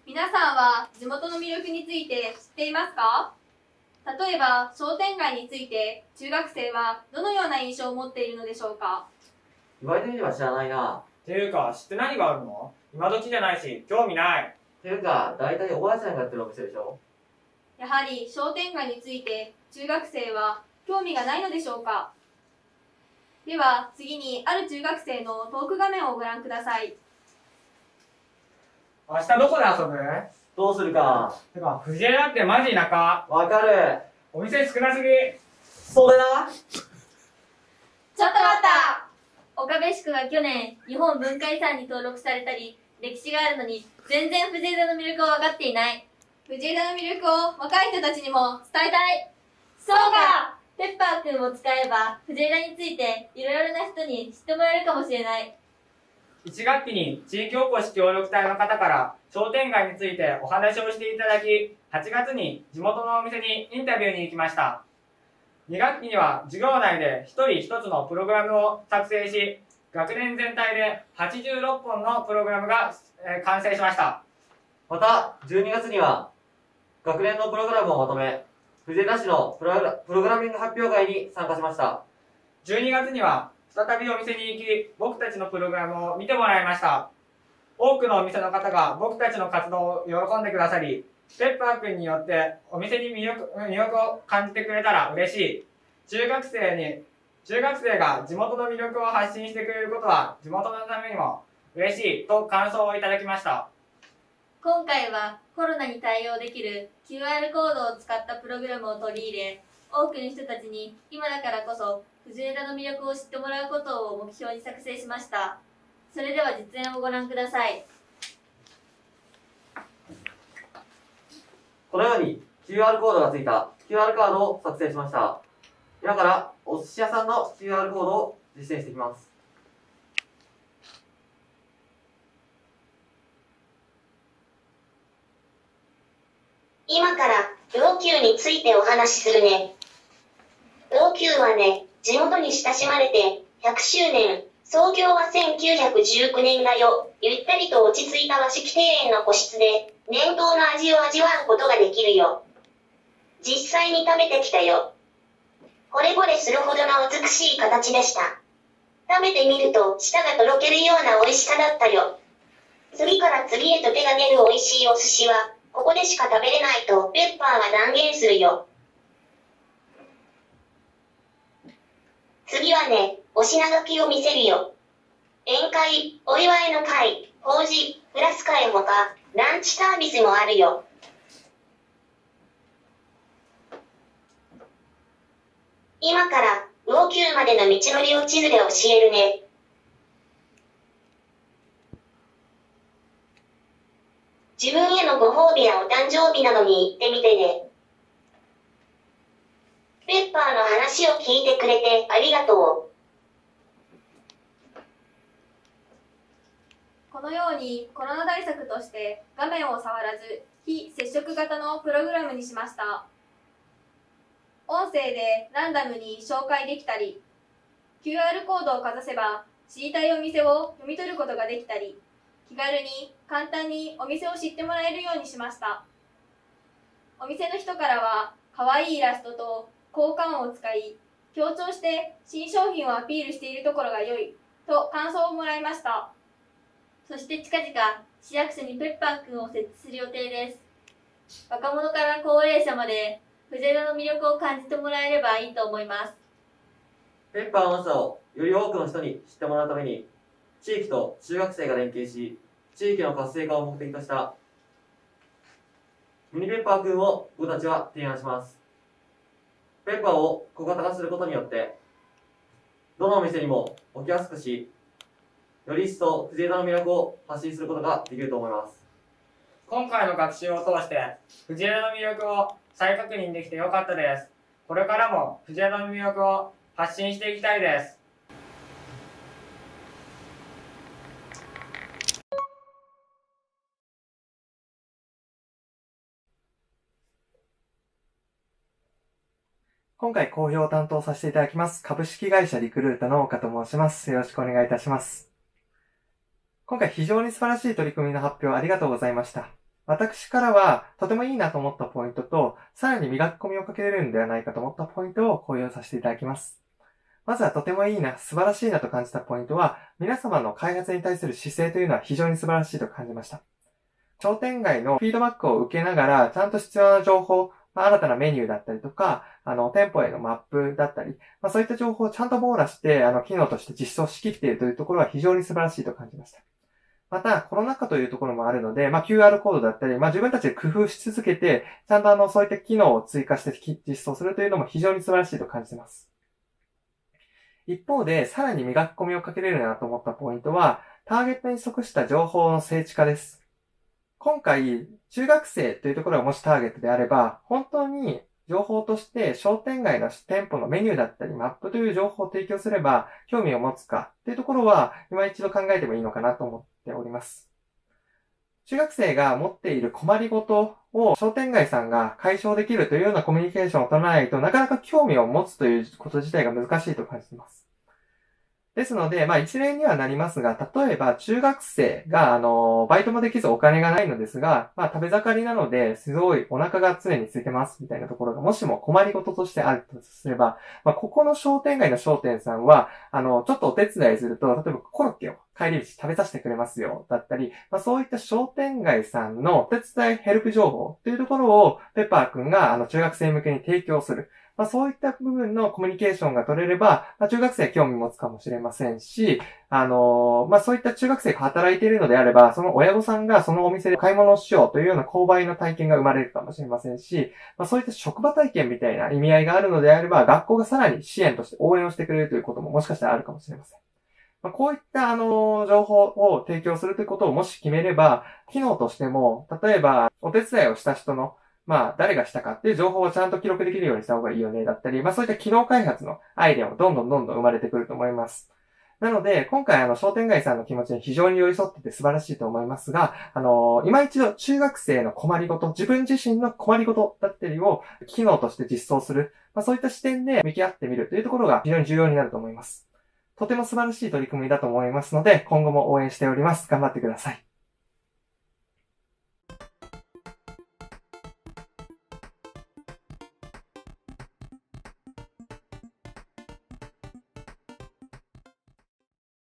皆さんは地元の魅力について知っていますか？例えば商店街について中学生はどのような印象を持っているのでしょうか？ 言われてみれば知らないな。 ていうか、知って何があるの？今時じゃないし、興味ない。 ていうか、大体おばあちゃんがやってるお店でしょ。 やはり商店街について中学生は興味がないのでしょうか？では次にある中学生のトーク画面をご覧ください。 明日どこで遊ぶ？ どうするか。 てか、藤枝ってマジ田舎。 わかる。 お店少なすぎ。 それな。 ちょっと待った。岡部宿が去年日本文化遺産に登録されたり歴史があるのに全然藤枝の魅力を分かっていない。 藤枝の魅力を若い人たちにも伝えたい。 そうか。ペッパーくんを使えば藤枝についていろいろな人に知ってもらえるかもしれない。 1学期に地域おこし協力隊の方から商店街についてお話をしていただき、8月に地元のお店にインタビューに行きました。2学期には授業内で1人1つのプログラムを作成し、学年全体で86本のプログラムが完成しました。 また、12月には、学年のプログラムをまとめ、藤枝市のプログラミング発表会に参加しました。 12月には、再びお店に行き、僕たちのプログラムを見てもらいました。多くのお店の方が僕たちの活動を喜んでくださり、ペッパーくんによってお店に魅力を感じてくれたら嬉しい。中学生が地元の魅力を発信してくれることは地元のためにも嬉しいと感想をいただきました。 今回はコロナに対応できる QR コードを使ったプログラムを取り入れ、多くの人たちに今だからこそ藤枝の魅力を知ってもらうことを目標に作成しました。それでは実演をご覧ください。 このように QR コードがついた QR カードを作成しました。今からお寿司屋さんの QR コードを実践していきます。 今から老朽についてお話しするね。老朽はね、地元に親しまれて100周年、創業は1919年だよ。ゆったりと落ち着いた和式庭園の個室で伝統の味を味わうことができるよ。実際に食べてきたよ。惚れ惚れするほどの美しい形でした。食べてみると舌がとろけるような美味しさだったよ。次から次へと手が出る美味しいお寿司はここでしか食べれないとペッパーは断言するよ。次はね、お品書きを見せるよ。宴会、お祝いの会、法事、クラス会ほか、ランチサービスもあるよ。今から、老朽までの道のりを地図で教えるね。自分へのご褒美やお誕生日などに行ってみてね。ペッパーの話を聞いてくれてありがとう。 このようにコロナ対策として画面を触らず非接触型のプログラムにしました。音声でランダムに紹介できたり、QR コードをかざせば知りたいお店を読み取ることができたり、気軽に簡単にお店を知ってもらえるようにしました。お店の人からは可愛いイラストと効果音を使い、強調して新商品をアピールしているところが良いと感想をもらいました。 そして近々市役所にペッパーくんを設置する予定です。若者から高齢者まで藤枝の魅力を感じてもらえればいいと思います。 ペッパーの良さをより多くの人に知ってもらうために、地域と中学生が連携し、地域の活性化を目的としたミニペッパーくんを僕たちは提案します。ペッパーを小型化することによって、どのお店にも置きやすくし、より一層藤枝の魅力を発信することができると思います。 今回の学習を通して藤枝の魅力を再確認できてよかったです。これからも藤枝の魅力を発信していきたいです。 今回講評を担当させていただきます株式会社リクルートの岡と申します。よろしくお願いいたします。今回非常に素晴らしい取り組みの発表ありがとうございました。 私からはとてもいいなと思ったポイントと、さらに磨き込みをかけれるんではないかと思ったポイントを講演させていただきます。まずはとてもいいな、素晴らしいなと感じたポイントは、皆様の開発に対する姿勢というのは非常に素晴らしいと感じました。商店街のフィードバックを受けながら、ちゃんと必要な情報、新たなメニューだったりとか、店舗へのマップだったり、そういった情報をちゃんと網羅して、機能として実装しきっているというところは非常に素晴らしいと感じました。また、コロナ禍というところもあるので、QR コードだったり、自分たちで工夫し続けて、ちゃんとそういった機能を追加して実装するというのも非常に素晴らしいと感じています。一方で、さらに磨き込みをかけれるなと思ったポイントは、ターゲットに即した情報の精緻化です。今回、中学生というところがもしターゲットであれば、本当に情報として商店街の店舗のメニューだったりマップという情報を提供すれば興味を持つかというところは今一度考えてもいいのかなと思っております。中学生が持っている困りごとを商店街さんが解消できるというようなコミュニケーションを取らないとなかなか興味を持つということ自体が難しいと感じています。ですので、一例にはなりますが、例えば中学生が、バイトもできずお金がないのですが、食べ盛りなので、すごいお腹が常に空いてます、みたいなところが、もしも困りごととしてあるとすれば、ここの商店街の商店さんは、ちょっとお手伝いすると、例えばコロッケを帰り道食べさせてくれますよ、だったり、そういった商店街さんのお手伝いヘルプ情報というところを、ペッパーくんが、中学生向けに提供する。そういった部分のコミュニケーションが取れれば、中学生興味持つかもしれませんし、そういった中学生が働いているのであれば、その親御さんがそのお店で買い物をしようというような購買の体験が生まれるかもしれませんし、そういった職場体験みたいな意味合いがあるのであれば、学校がさらに支援として応援をしてくれるということももしかしたらあるかもしれません。こういった情報を提供するということをもし決めれば、機能としても、例えばお手伝いをした人の誰がしたかっていう情報をちゃんと記録できるようにした方がいいよね、だったり、そういった機能開発のアイデアもどんどん生まれてくると思います。なので、今回商店街さんの気持ちに非常に寄り添ってて素晴らしいと思いますが、今一度中学生の困りごと、自分自身の困りごとだったりを機能として実装する、そういった視点で向き合ってみるというところが非常に重要になると思います。とても素晴らしい取り組みだと思いますので、今後も応援しております。頑張ってください。